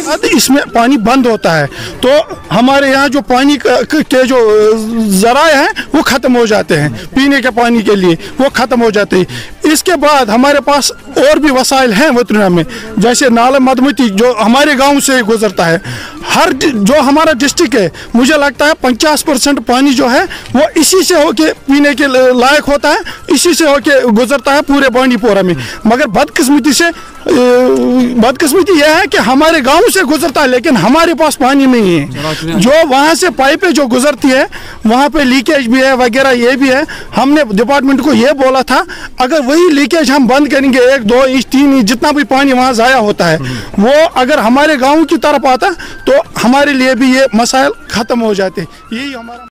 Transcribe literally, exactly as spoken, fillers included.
इसमें पानी बंद होता है तो हमारे यहाँ जो पानी के जो ज़राए हैं वो ख़त्म हो जाते हैं, पीने के पानी के लिए वो ख़त्म हो जाते हैं। इसके बाद हमारे पास और भी वसाइल हैं वतन में, जैसे नाला मधुमती जो हमारे गांव से गुजरता है। हर जो हमारा डिस्ट्रिक्ट है मुझे लगता है पचास परसेंट पानी जो है वो इसी से होके पीने के लायक होता है, इसी से होके गुजरता है पूरे बांडी पोरा में। मगर बदकिस्मती से बदकिस्मती यह है कि हमारे गांव से गुजरता है लेकिन हमारे पास पानी नहीं है। जो वहाँ से पाइपें जो गुजरती है वहाँ पे लीकेज भी है वगैरह ये भी है। हमने डिपार्टमेंट को ये बोला था अगर वही लीकेज हम बंद करेंगे, एक दो इंच तीन इंच जितना भी पानी वहाँ ज़ाया होता है वो अगर हमारे गाँव की तरफ आता तो हमारे लिए भी ये मसाइल ख़त्म हो जाते। यही हमारा